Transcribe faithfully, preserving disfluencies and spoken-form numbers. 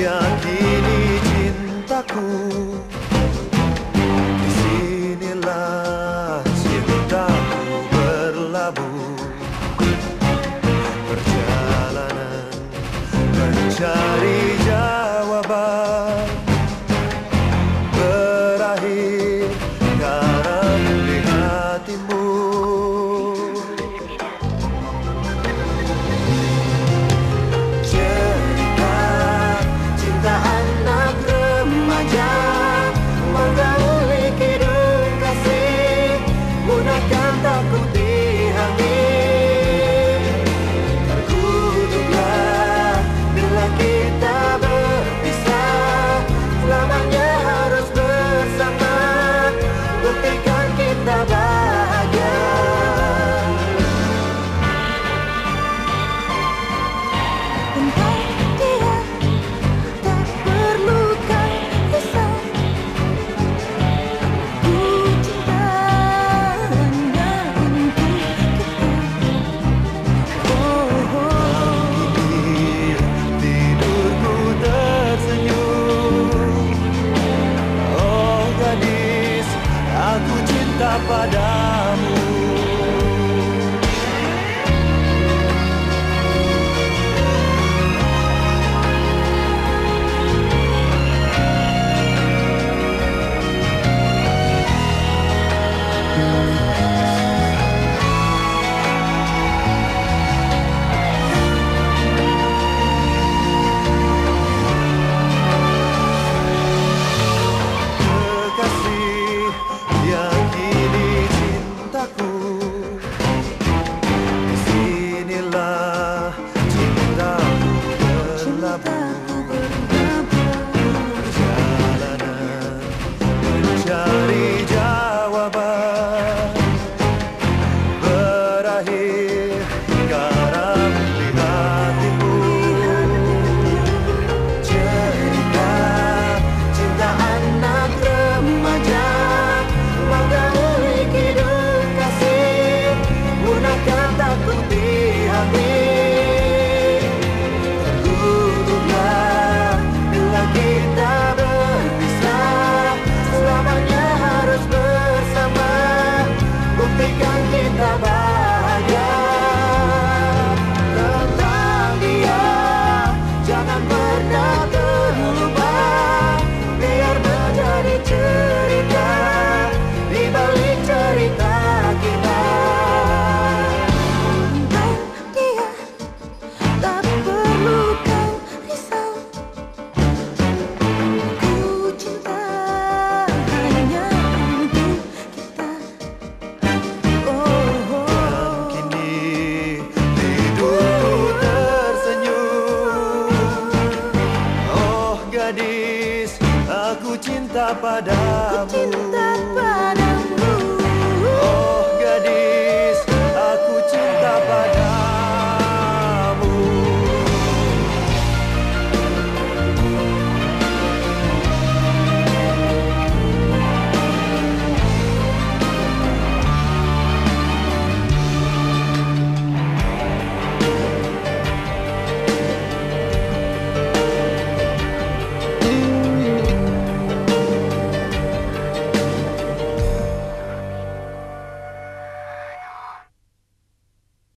yakini cintaku. Disinilah cintaku berlabuh, perjalanan mencari jawaban berakhir karena melihatmu. Cerita cinta anak remaja menggauli kidung kasih, gunakan takut dihangit. Terkutuklah bila kita berpisah, selamanya harus bersama, buktikan kita bahagia. Tentang dia tak perlukan risau, ku cinta hanya untuk kita. Oh, oh. Kini tidurku tersenyum. Oh gadis, aku cinta padamu. Kekasih, yakini cintaku. Disinilah cintaku berlabuh, perjalanan mencari jawaban berakhir karena melihatmu. Cerita cinta anak remaja menggauli kidung kasih, gunakan takut dihangit. Terkutuklah bila kita berpisah, selamanya harus bersama, buktikan kita bahagia. Tentang dia jangan pernah terlupa, biar menjadi cerita di balik cerita kita. Tentang dia tak perlukan risau, ku cinta hanya untuk kita. Oh, oh. Kini tidurku tersenyum. Oh gadis, aku cinta Ku padamu. cinta padamu.